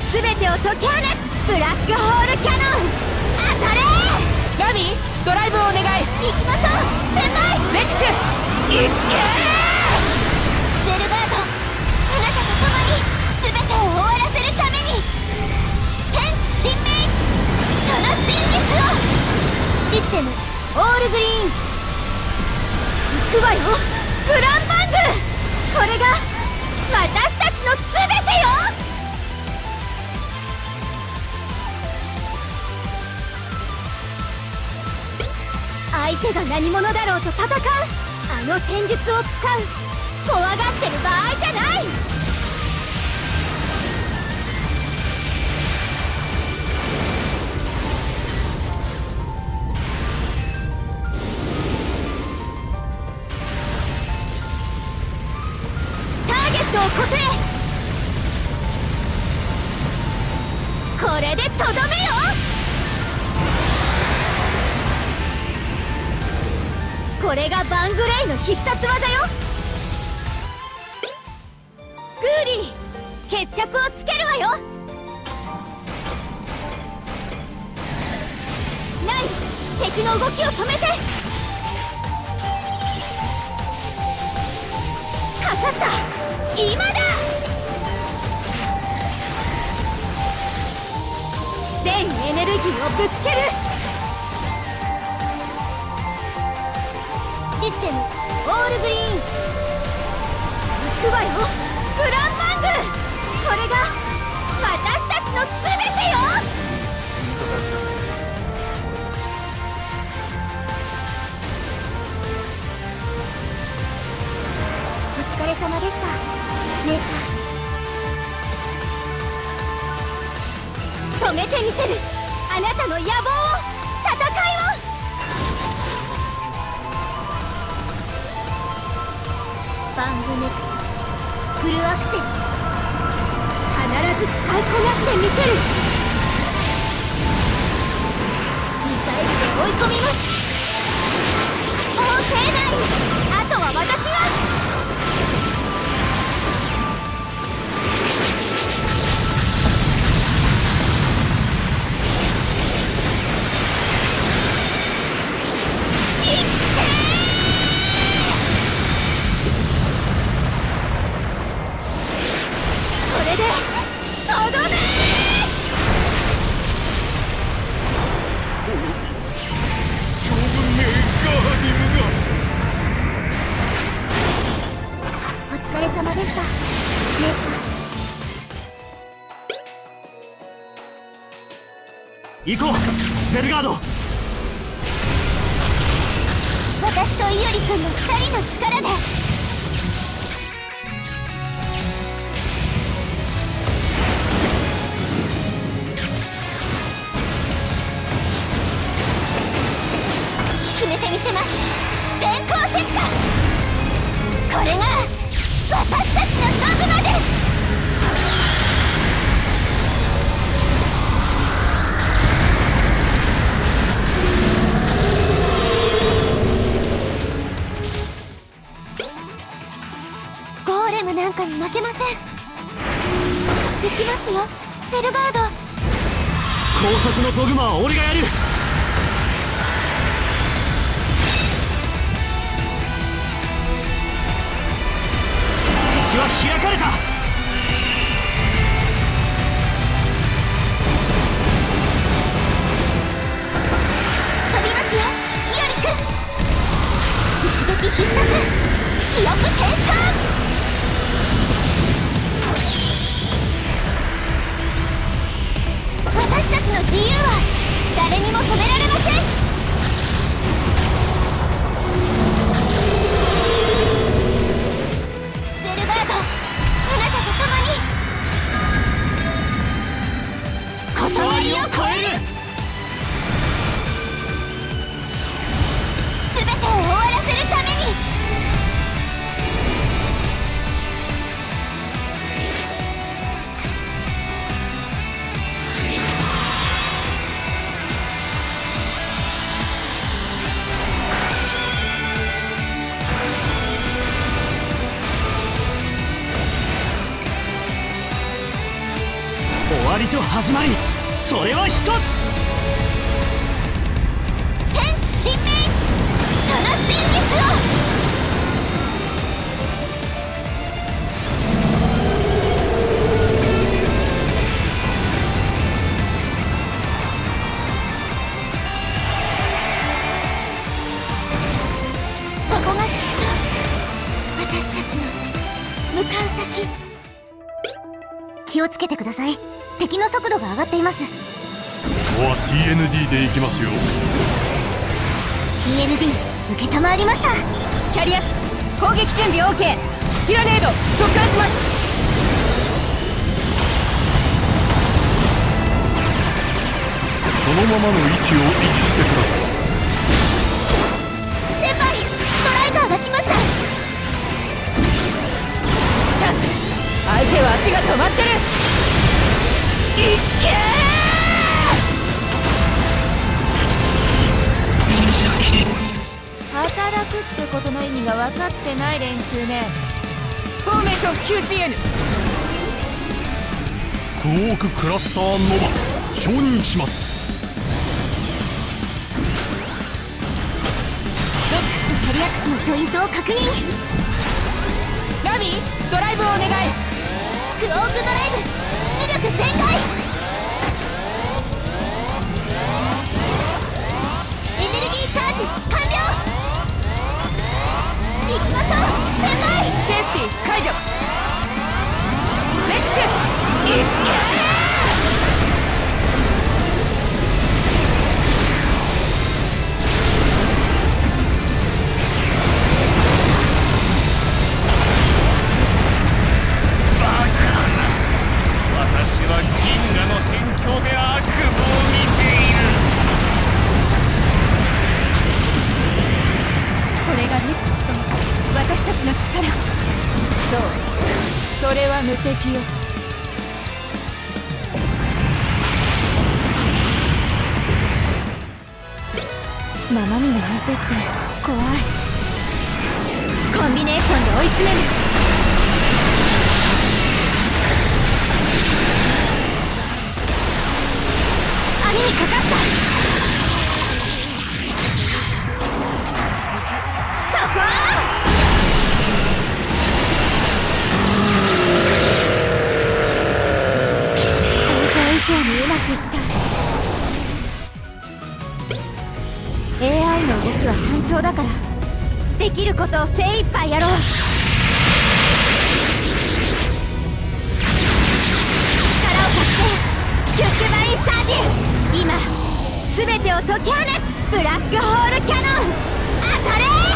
全てを解き放つブラックホールキャノン。当たれナミ、ドライブをお願い。 行きましょう先輩。 レックス、いっけゼルバード、あなたと共に全てを終わらせるために天地神明、その真実を。システムオールグリーン。行くわよグランバング。これが私たちの全てよ。相手が何者だろうと戦う、あの戦術を使う。怖がってる場合じゃない。ターゲットを固定。これでとどめよ。これがバングレイの必殺技よ。グーリー、決着をつけるわよ。ナイ、敵の動きを止めて。かかった、今だ。全エネルギーをぶつける。システムオールグリーン。行くわよグランバング。これが私たちの全てよ。 スピードだったぜ。 お疲れ様でした姉さん。止めてみせるあなたの野望を、戦いを。バングネクスフルアクセル、必ず使いこなしてみせる。ミサイルで追い込みます。 OK9、 あとは私が。 行こうゼルガード。 私とイオリ君の2人の力で。決めてみせます。電光石火。これが私たちのドグマです。なんかに負けません。行きますよゼルガード。 高速のドグマは俺がやる。道は開かれた。 飛びますよイオリ君。一撃必殺、記憶転生。私たちの自由は誰にも止められません。ゼルガード、あなたと共に断りを超える。全てを終わらせるために。 わりと始まり、それは一つ。 天地神明、その真実を。そこがきっと私たちの向かう先。気をつけてください。敵の速度が上がっています。 ここは TND で行きますよ。 TND 承りました。 キャリアクス攻撃準備 OK。 ティラネード特艦します。 そのままの位置を維持してください。 先輩、ストライカーが来ました。 チャンス。相手は足が止まってる。いっけー。働くってことの意味が分かってない連中ね。フォーメーション QCN。 クォーククラスターノバ承認します。 レックスとキャリアクスのジョイントを確認。 ラミードライブをお願い。 クオークドライブ出力全開。エネルギーチャージ完了。行きましょう先輩。 セーフティー解除。レックスいっけー。 私は銀河の天境で悪夢を見ている。 これがレックスと私たちの力。そう、それは無敵よ。生身の相手って怖い。コンビネーションで追い詰める。 網にかかった。そこ。想像以上にうまくいった。 AI の動きは単調だから、できることを精一杯やろう。力を貸して、キュックバインサーティ。今全てを解き放つブラックホールキャノン。当たれー。